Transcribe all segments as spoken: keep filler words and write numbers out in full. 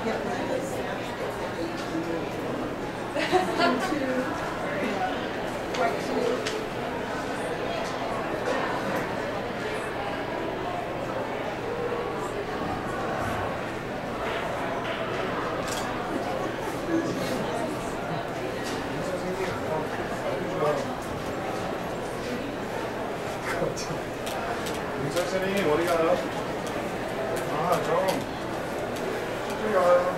윤선생님 어디 가요? 아, 좀 저쪽에 가요.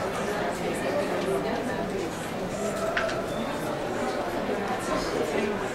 Thank you.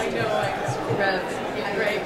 I know, like, Rev, it's great.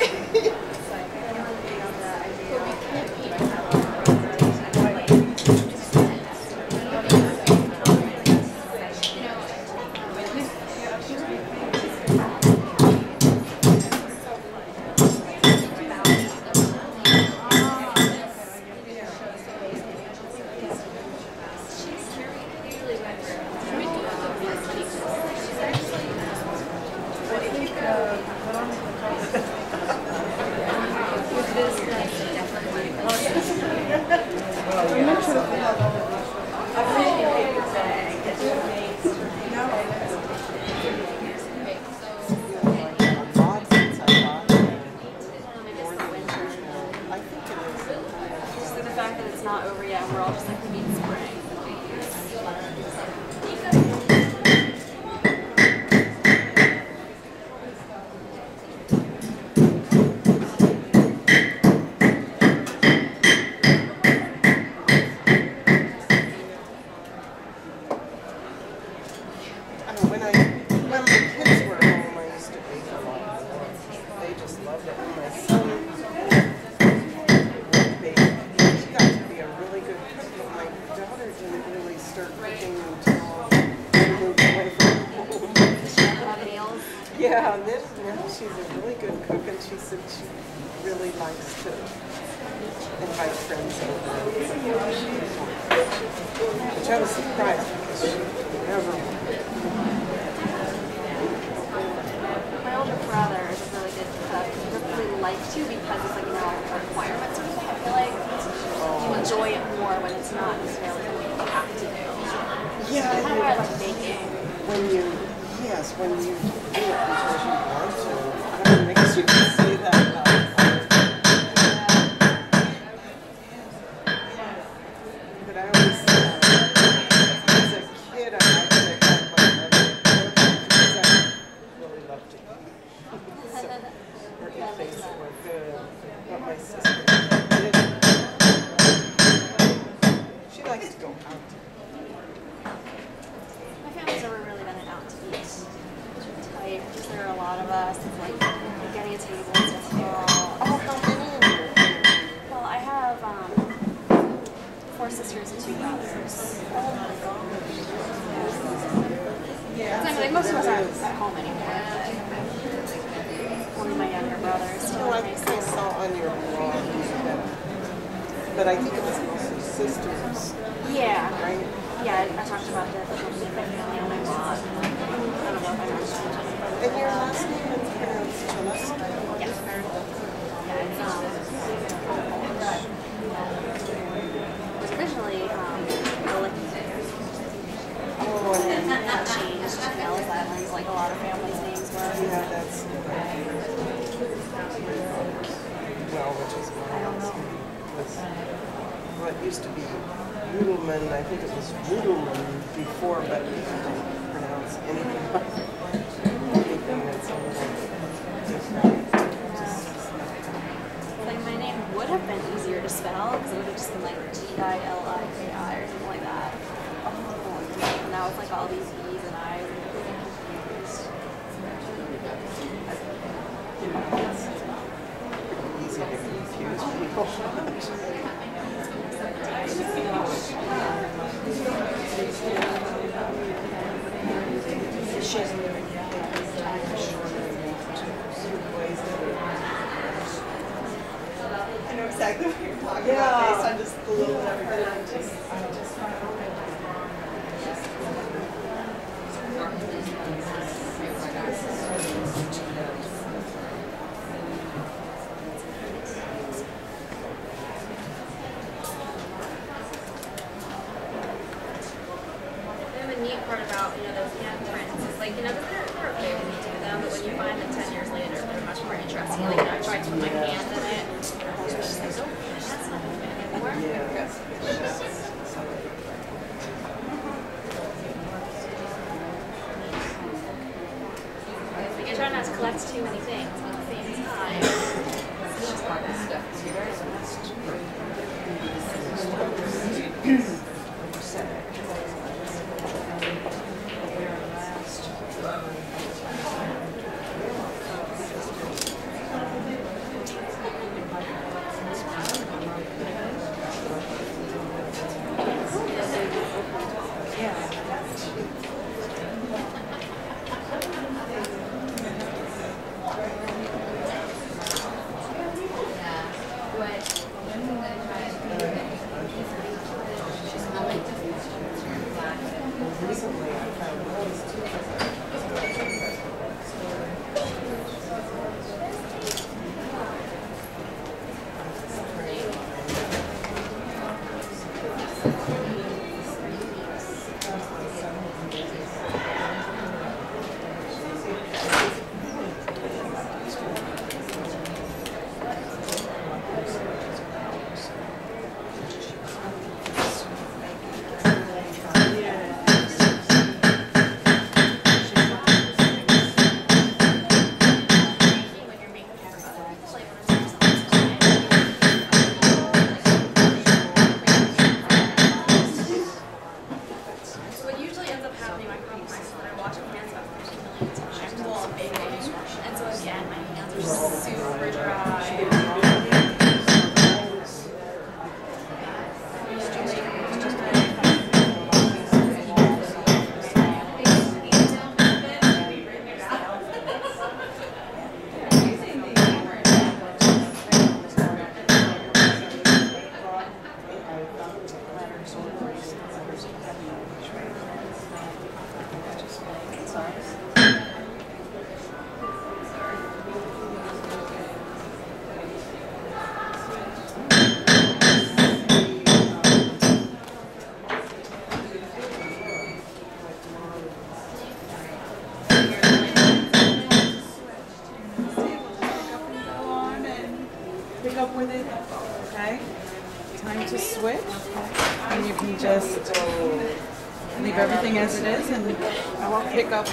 Used to be Youdelman, I think it was Youdelman before, but you don't pronounce anything anything that's a little different. Just, like my name would have been easier to spell because it would have just been like G I L I K I or something like that. Oh, and now it's like all these E's and I's and it's easy to confuse people. I know exactly what you're talking yeah. about based on just the little that I've heard. Just, part about, you know, those young friends is like, you know, they're okay when you do them, but when you find them ten years later, they're much more interesting. Like, you know, I tried to put my hand in it, and it's just like, oh, that's not moving anymore. Yeah. Like, I try not to collect too many things, but at the same time, it's just hard stuff. super dry. Okay, time to switch, and you can just leave everything as it is and pick up.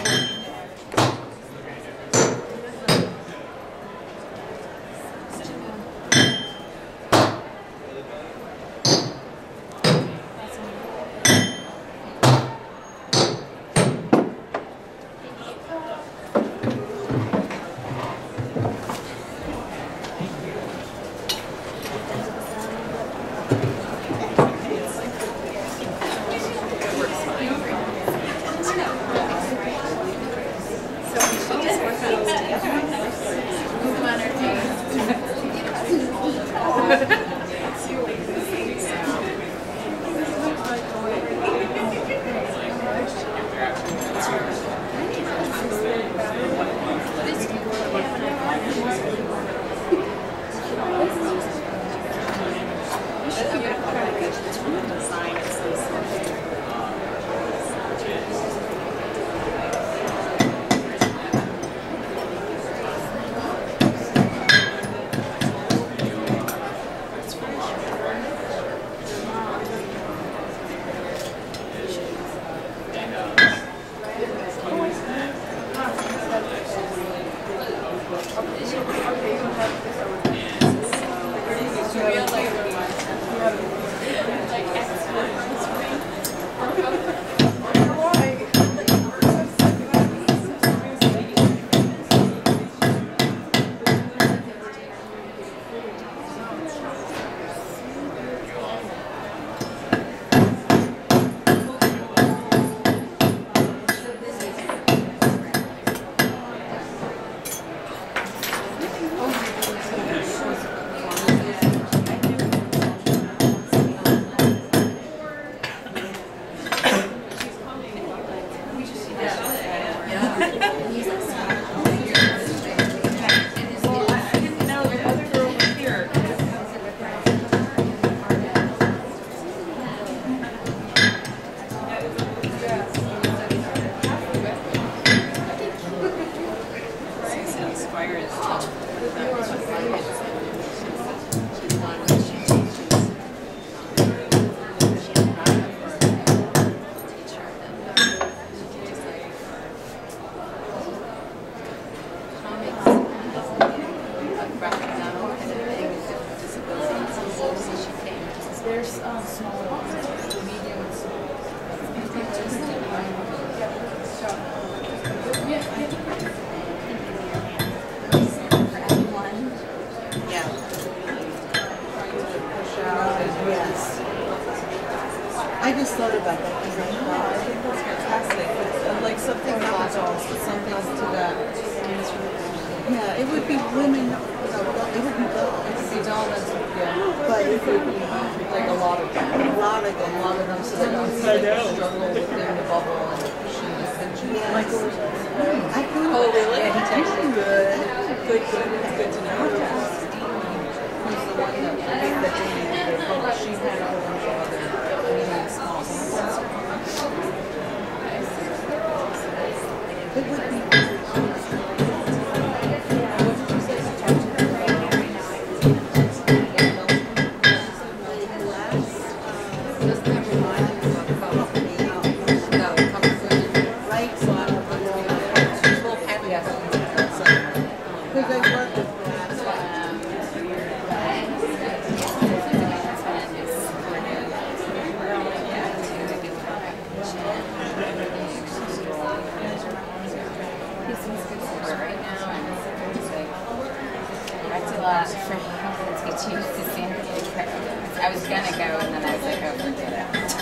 I just thought about that. I think that's fantastic. It's like something happens, something to that. Yeah, it would be women. It would be dull. It would be dull, yeah. But it would be like a lot of them. A lot of them. A lot of them. So they don't struggle within the bubble and pushing the tension. Like, I feel. Oh, really? Yeah, he texted me. Good. Good, good. It's good to know. Who's the one that that they she had a whole bunch of other really small samples. It would be. uh, for Helen to choose the San Diego trip. I was gonna go and then I was like, oh, forget it.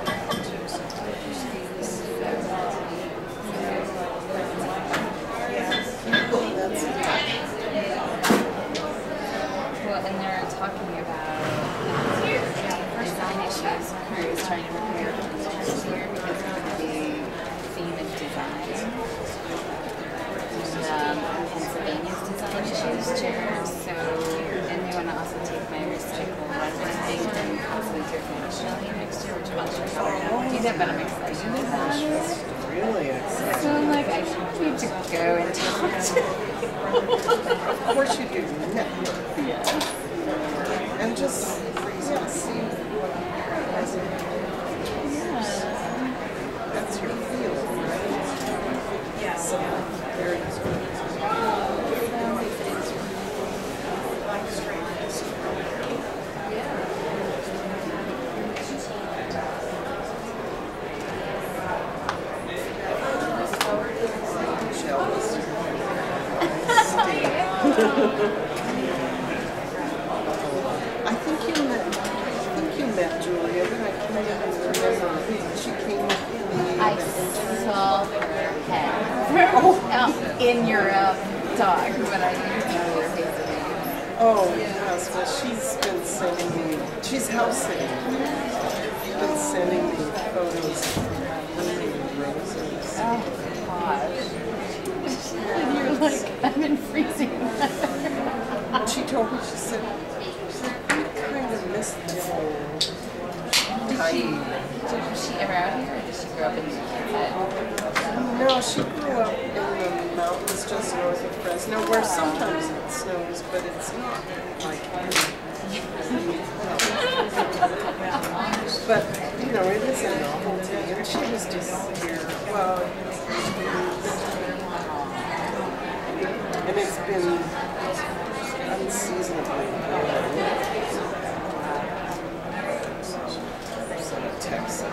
Well, and they're talking about uh, design issues. Who's trying to prepare for this year because it's going to be theme of design. Um, Pennsylvania's design issues chair, so, and they want to also take my recycle runway thing and possibly do it nationally next year, which I'm not sure how we're going to do that, but I'm excited about it. Really excited. So I'm like, I need to go and talk to you. Of course you do. Network. Yeah. And just yeah, see what yeah. That's your field, right? Yeah. So there it is. I think you met. I think you met Julia, but I can't even remember. She came up in the. I saw her head oh. in your um, dog, but I didn't know your face. Oh yes, well she's been sending me. She's house sitting. She's been sending me photos of the roses. Oh gosh. And you're like, I'm in freezing weather. She told me, she said, she said, I kind of miss the whole tiny. Was she ever out here or did she grow up in the head? No, she grew up in the mountains just north of Fresno, where sometimes it snows, but it's not like But, you know, it is a novelty, and she was just here. Well, and it's been unseasonably cold. Some Texas.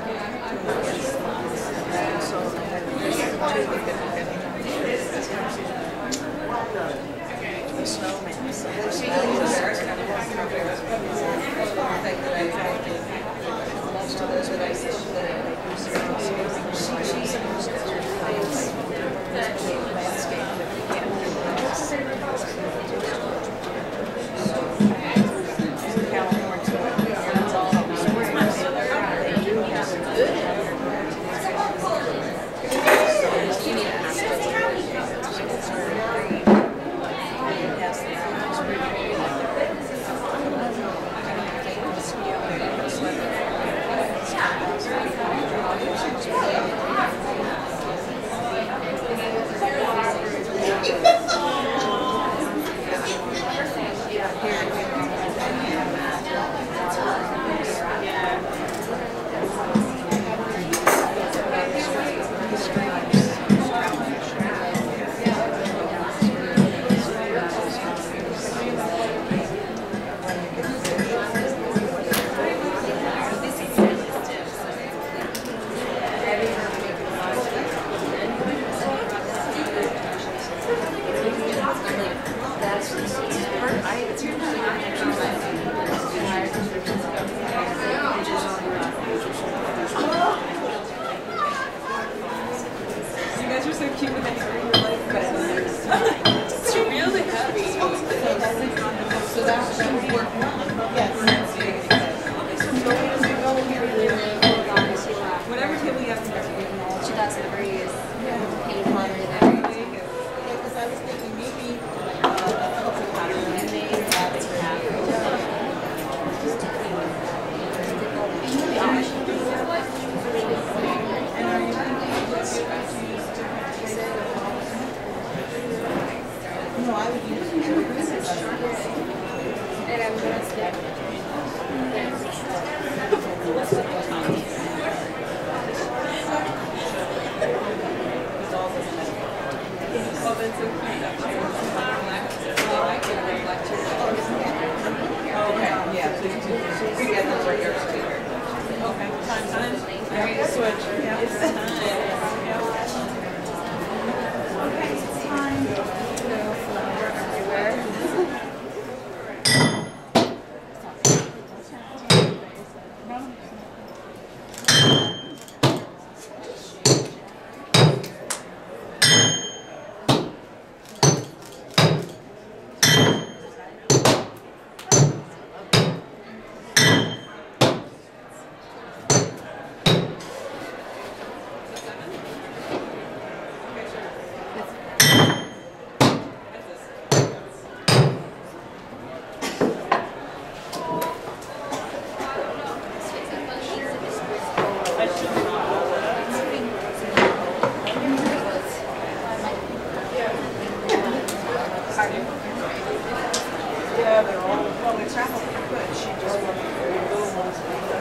Yeah, they're all, well, they travel pretty good. She just went to the little ones.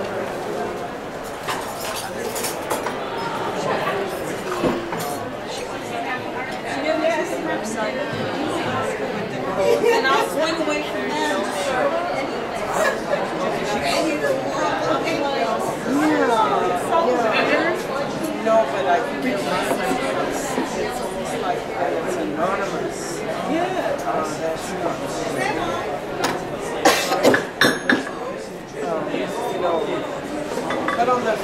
And I'll swing away from them. No, but I feel like it's, it's almost like it's anonymous. Yeah. Uh, that's um, you know, but on the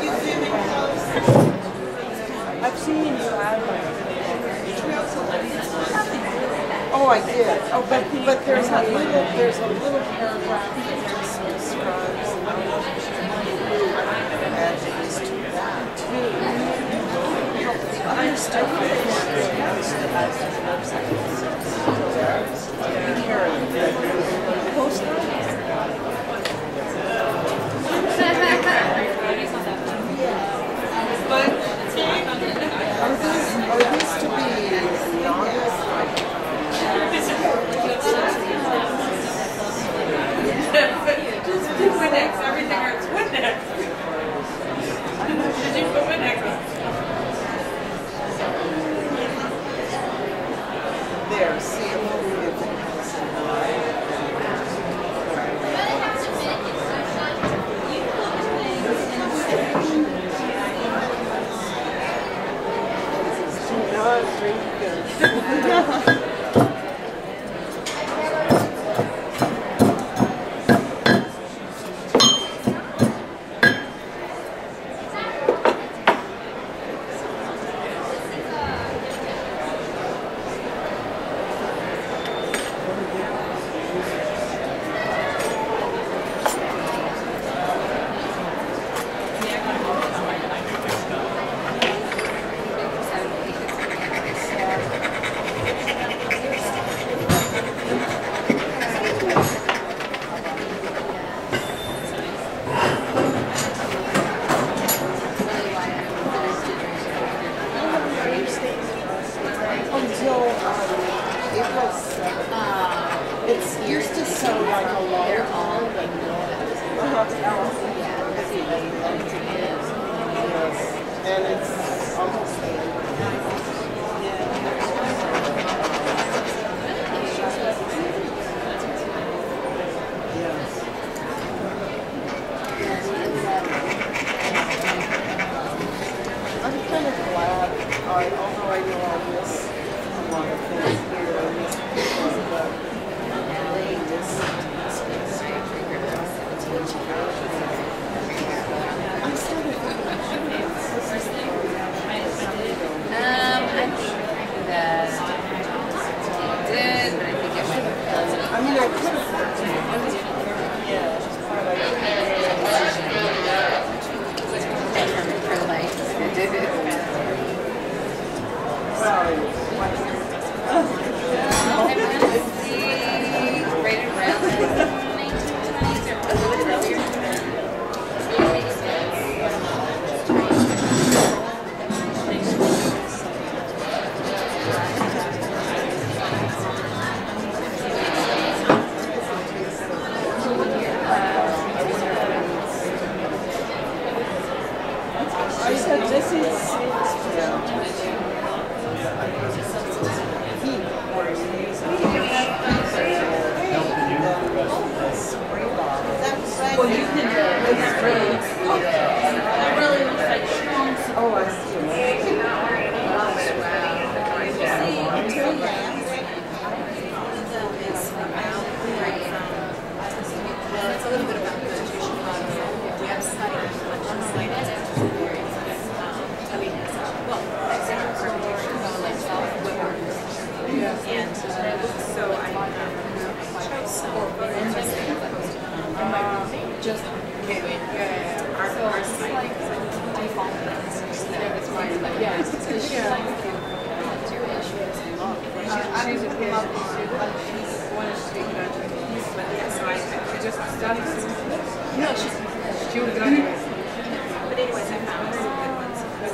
I've seen you have like, oh, I did. Oh, but but there's a little there's a little paragraph that just describes adjectives to that too. Understood. But are these are these to be honest? just do Windex, everything hurts Windex. Did you put Windex on? There, see if it not drinking.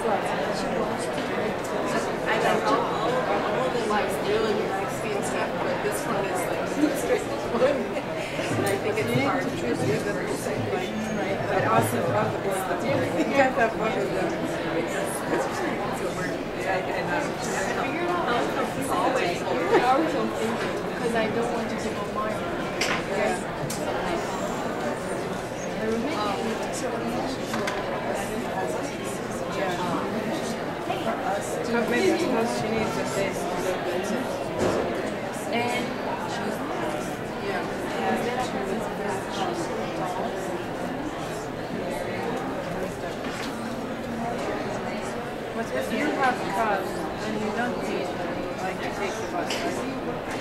I like all, all of the lives really nice and stuff, but that book is done. Yeah, I can know. Always. Because I don't want to give up mine. Yeah. So maybe because she needs a face a little bit. And But if you have cars and you don't need like to take the bus, right?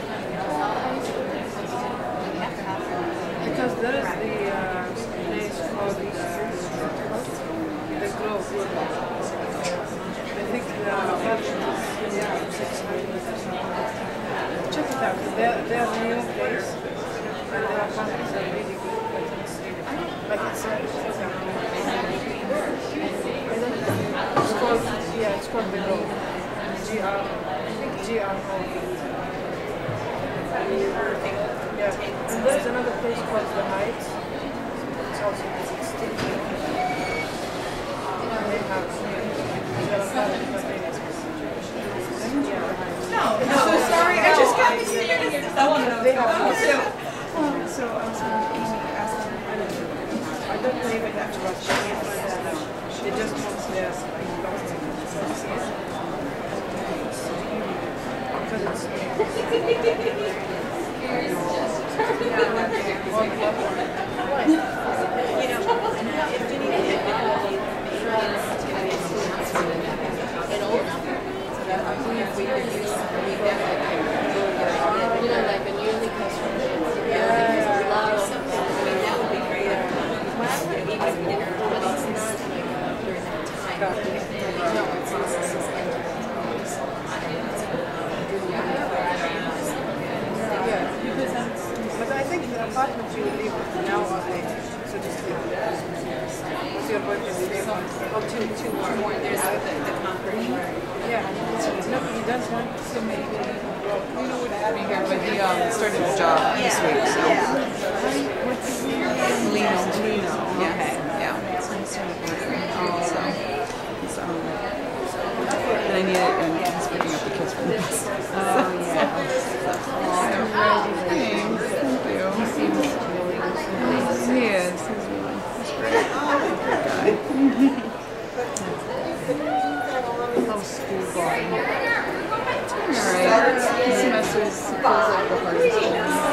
Because there is the uh, place called uh, the Grove. I think the apartment is yeah, six hundred or something. Check it out. They're, they're a new place and the apartments are really good. But it's like it's a, it's called, yeah, it's called the Grove. G R, I think G R O. Yeah, and there's another place called the Heights. It's also sixteen. They have, no, no. So sorry, I just got excited. They have so, so I was going to ask them, I don't know. I don't know even that much. They just want their like lost in because it's you know, if you need to hit and old enough so that we could use you know, like a yearly customer. Yeah, a lot of something. I mean, that would be great. Even if we didn't, but it's not like during that time. No, it's not. It's just but I think the apartment you will leave now or later. So just leave it. What's your boyfriend leave? Oh, two, two more. more. There's the, the concrete. Yeah. No, he does want so many. You know what happened here, but he um, started a job this week, so. What's his name? Lino. Lino. Yeah. Okay. Yeah. So he started working. Oh, so. So. And I need it, and he's picking up the kids from the bus. Oh, yeah. Thanks. Thank you. He seems really nice. He is. He's really he's great. Good guy. Oh, school boy. Alright. This semester's feels like the hardest one.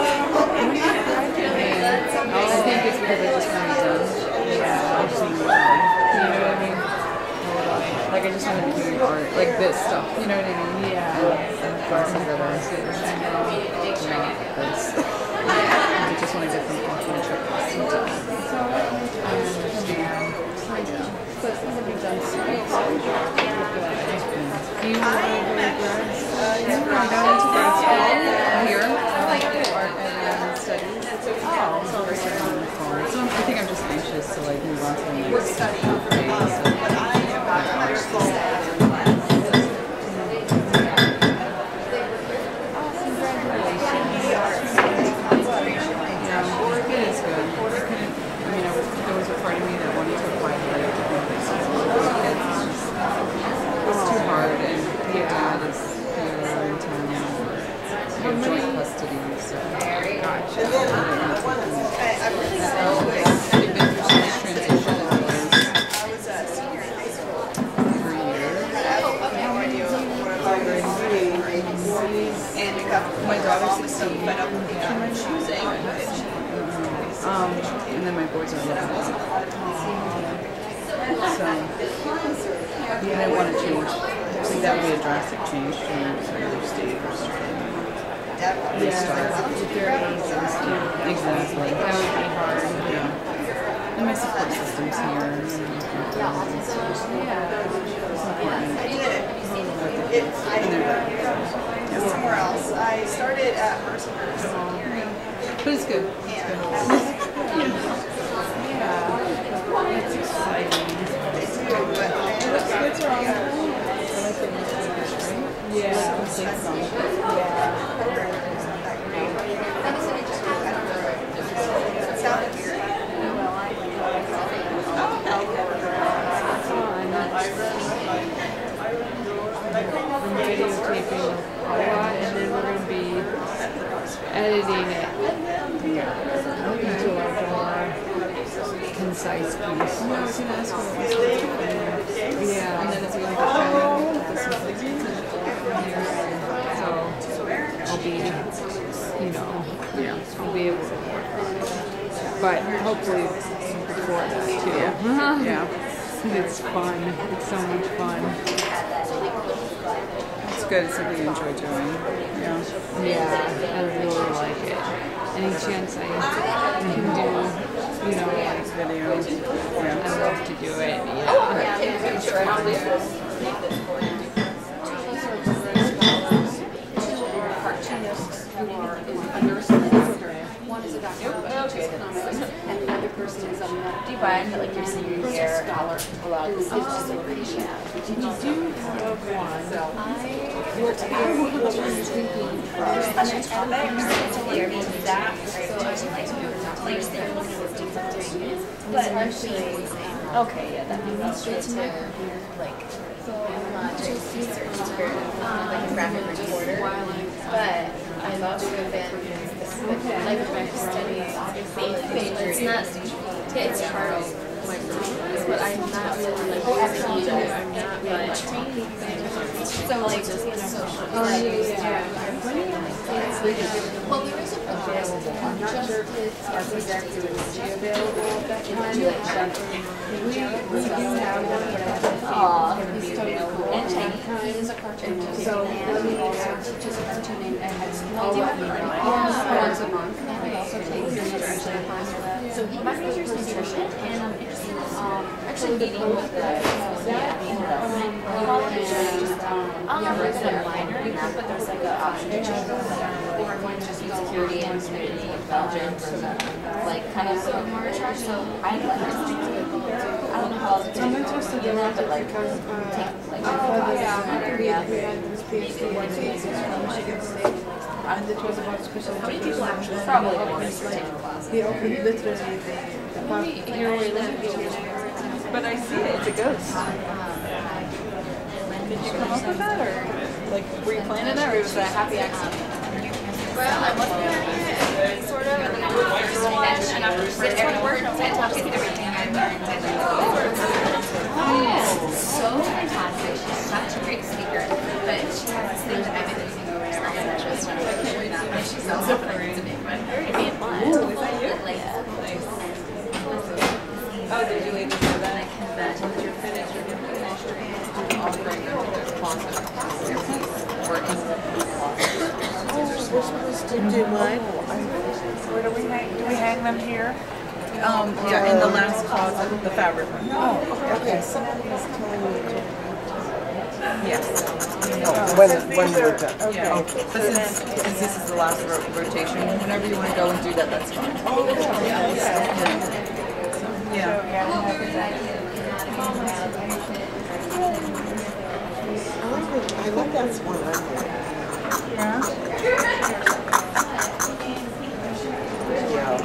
I think it's because I just want to be done. Yeah. I've seen it. You know what I mean? Like I just want to be doing art, like this stuff. You know what I mean? Yeah. And classes that are serious. I just want to get them off my checklist. So I understand. I know. But it's going to be done soon. Do you want to go to grad school? Yeah, I got into grad school here. I like art and studies. Oh, so we're starting on the phone. So I think I'm just anxious to like move on to the next phase. We're studying for but I am not understanding. My daughter's sixteen. choosing. Um, and then my boys are eleven. So, yeah, I want to change. I think that would be a drastic change from another state or something. Restart. Exactly. That would be hard. Yeah. And my support system's here. Yeah. I did it. It, I did it somewhere else. I started at Mercer's. But it's good. It's Yeah. good. Yeah. It's exciting. It's good, but I What's wrong? I like the music, right? Yeah. Like the sing song. It sounded weird. editing it into like a more concise piece. No, I was going to ask her. Yeah. And then it's going to get better with the simplicity. So I'll be, you know, Yeah. I'll be able to work on it. But hopefully before that too. Yeah. Yeah. It's fun. It's so much fun. It's good. It's something you enjoy doing. Yeah. Yeah, I really like it. Any chance I can do, you know, like Videos. Yeah. I love to do it. Yeah. It's fun. Cartoonists who are in a nursing program. One is a doctor of economics, and the other person is a Do you find that like your senior year, scholar. a lot of this is just like pretty shallow. You do have one. So I will tell you what you're thinking first. and there's topics to clear me to that. So I should like to do place there when it was different. But actually, okay, yeah, that makes sense too. Like, logic research for like a graphic recorder. But I thought it would have been like a study, obviously. It's not, it's hard. But I'm not really like using it. I'm not really like training things. So like just like social studies. Well, there is a available. I'm not sure if it's exactly available at that time. We we do have one, but I don't think it's going to be available. And Chinese is a cartoon. So we also teaches cartooning and has once a month. And we also take nutrition. So my major is nutrition, and I'm interested in um, actually meeting with the yeah, I'll have like a minor in that, but there's like a option to choose or one just security and community intelligence, like kind of so more charge. So I like I don't know how else to I'm interested in that, but like, because uh, like my father area. we had this PhD in physics from Michigan State, and it was about special How many people actually education. probably And want it's to like, take a class? he opened literally the, the path. Here we live. But I see it. It's a ghost. Did you come up with that, or like were you planning that, or was that a happy accident? Well, I wasn't doing it, sort of, and then I was the first one, and after the first every word, I talked to everything I learned, and then sort of, oh, so fantastic, she's such a great speaker, but she has this thing that I've been using over and over again, that just went, I can't read that, but she's also funny to me, but very being fun. Oh, is that you? Like, Nice. Oh, did you leave before that? I can imagine that you're finished, you're finished, you're Offering them their closet. Working. We're supposed to do what? Where do we hang? Do we hang them here? Um, yeah, in the last closet, the fabric one. Oh, okay. Somebody was telling me to. Yes. Oh, when, when we're done. Yeah. Oh, but since, since this is the last ro rotation, whenever you want to go and do that, that's fine. Oh, yeah. Yeah. I think that's one right there. Yeah. Yeah.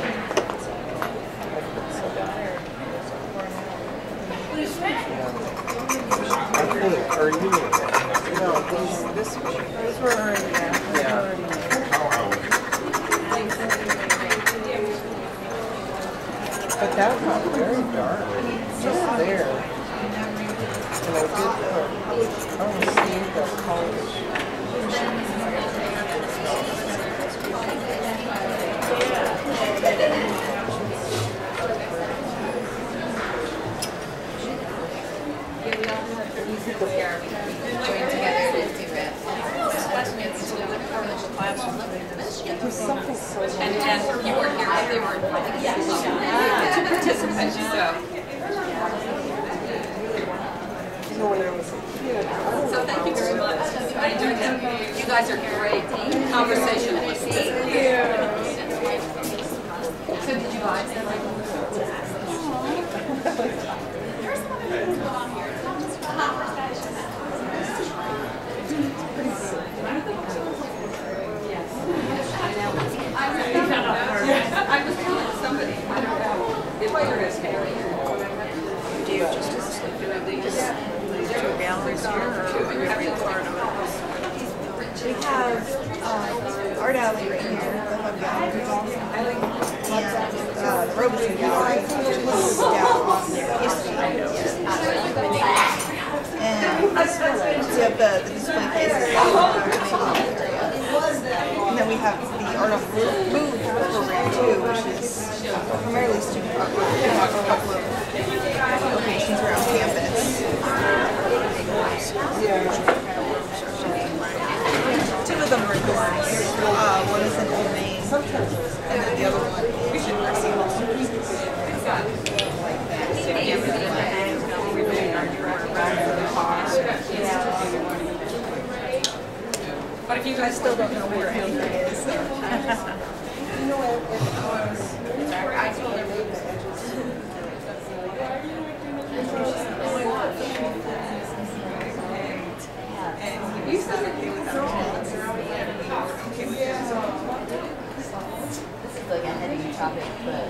I think, or you need it. No, these, this, those were already there. Yeah. But that got very dark, just there. And I did put, oh, see the college. Something so And, and you were here, they were yeah, to participate, so. you know, when I was a kid, oh, So thank you very much. I enjoyed that. You guys are great conversationalists. yeah. So did you guys then like? I was telling somebody, I don't know, if there is Harry. Do you just distribute these to galleries here, or are you part of it? We have uh, Art Alley right here, the Hub Gallery. And uh, the Robeson Gallery, which is down on History. And we have the, the display cases in the area. And then we have the Art on Move program too, which is primarily student art work in a couple of locations around campus. Two of them are dorms. Uh, one is in Old Main, and then the other one is in Mercy Hall. But if you guys still don't know where anything is. I told her you said that they would have This is like a heavy topic, but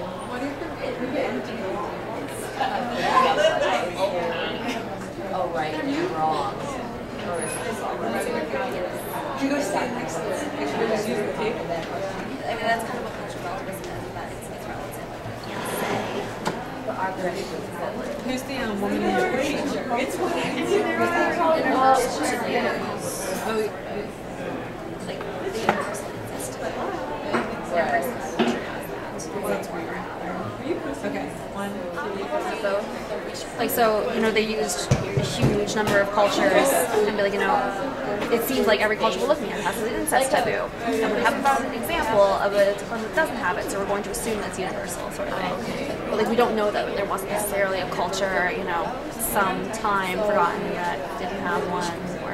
oh right, you're wrong. Or is this all right? You go stand next to it. I mean, that's kind of what cultural relativism is, but it's, it's relative. You can't say. But our direction is that like, Who's the um, woman in the picture? It's what well, it's usually Oh, like the universal exists. Whereas culture has that. So it's one or another. okay. One, Both. Like, so, you know, they used a huge number of cultures and be like, you know, it seems like every culture we're looking at has an incest taboo. And we haven't found an example of a one that doesn't have it, so we're going to assume that's universal, sort of thing. But, like, we don't know that there wasn't necessarily a culture, you know, some time forgotten yet didn't have one, or...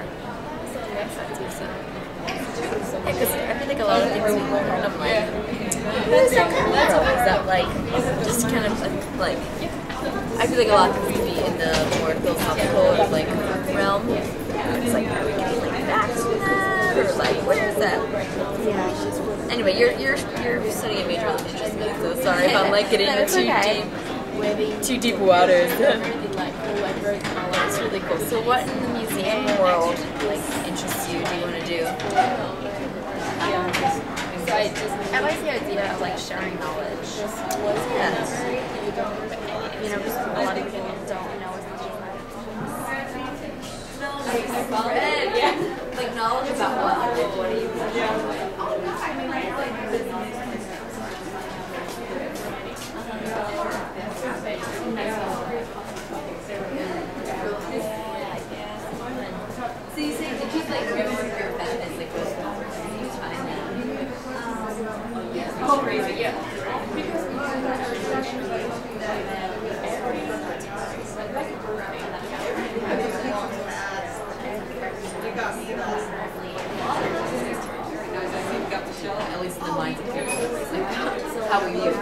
Yeah, because I feel like a lot of things we kind of like... That's that kind of that, like, just kind of, like... I feel like a lot of things would be in the more philosophical, like, realm. It's like, are we getting, like, back to that? Or, like, what is that? Yeah. Anyway, you're you're you're studying a major that interests me, so sorry if I'm, like, getting no, too okay. deep. Too deep waters. It's really cool. So what in the museum world, like, interests you? Do you want to do? Um, so I just... I like the idea of, like, sharing knowledge. Yes. You know, just a lot of people don't know as much as I do. Yeah. Like, knowledge about what? Like, what are you doing? So you say, did you, like, remember your benefits, like, those numbers? Did you find them? Oh, crazy, yeah. At least in the minds of people, like, how we view it.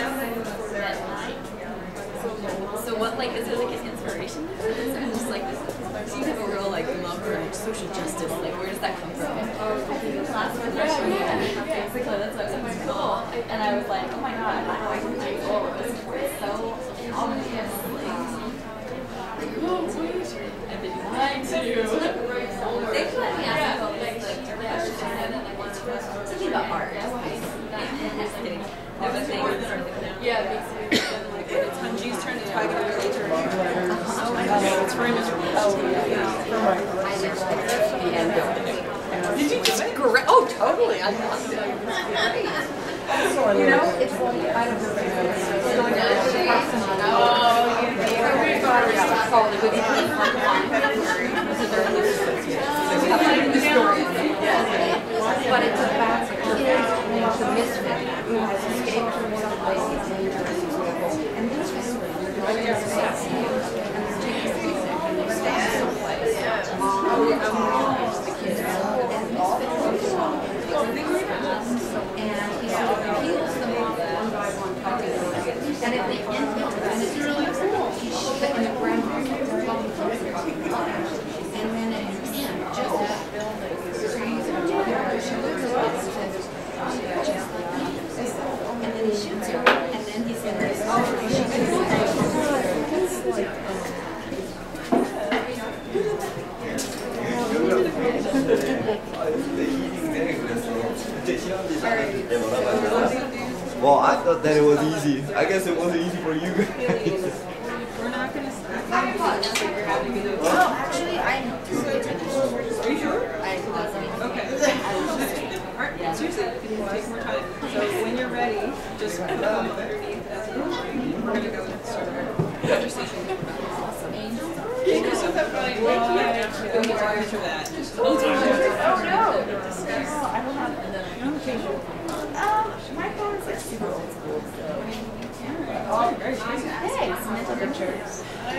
So what, like, is there like an inspiration? Is there just like this? So you have a real like love for like, social justice. Like, where does that come from? Last freshman year, basically, that's what was cool. And I was like, oh my god, I can take forward. It's so obvious. And then you like to. They can let me ask about like different questions and then like what's thinking about art. Just kidding. No, but things. Yeah, it makes me like it's Hyunji's turn to tag it later. Oh my god, it's Farima's turn. Oh yeah. Did you just grab? Oh, totally. I love it. You know, it's one I don't know. Oh, yeah. Solid good evening. But it's about the misfit who has escaped from one place and this was and he sort of heals them off one by one, and at the end of it, it's really cool. He shot in the ground. Well, I thought that it was easy. I guess it wasn't easy for you guys. We're not going to figure out how to get it. Oh, actually, I'm totally finished. Are you sure? I wasn't. Okay. Alright, seriously, it can take more time. So when you're ready, just put them underneath as a line. We're going to go and start our conversation. Thank you so much. Thank you. Thank you for that. Oh, no. I don't have it. Um, my phone's like super old school, so. Oh, very nice. Hey, it's mental pictures.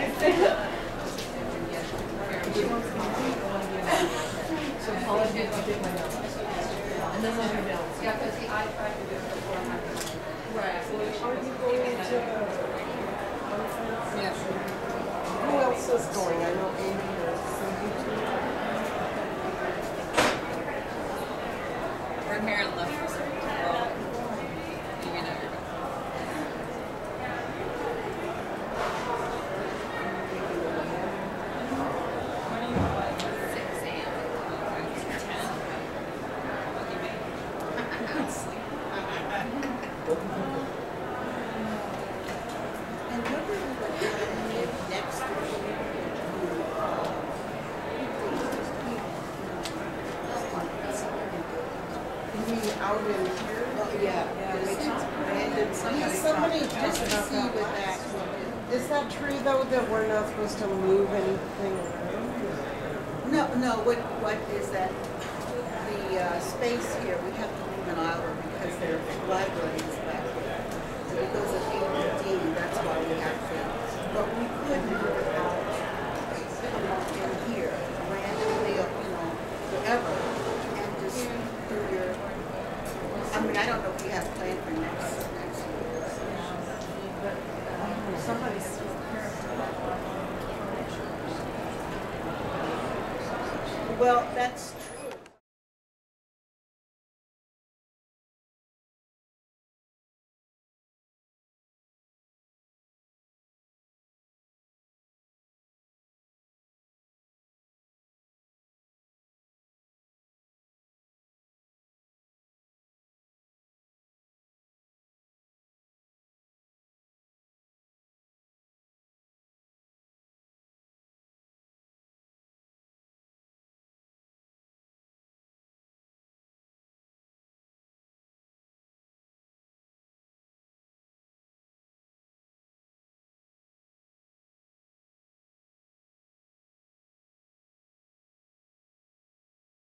So Paula did take my notes. And then let her know. Yeah, because I tried to do it before my. Right. So are you going to? Yes. Who else is going? I know Amy is. We're here and left for some well, you know you're six a m And what are we going to do next week? Out in here? Yeah. And somebody just to see with that. Is that true though that we're not supposed to move anything around? No, no, what, what is that, the uh, space here, we have to move an aisle because their library is back here. So because of A D D, that's why we have to, but we could move it out in here, randomly, you know, wherever, and just do your, I mean, I don't know if you have planned for next, next year. Somebody's. Well, that's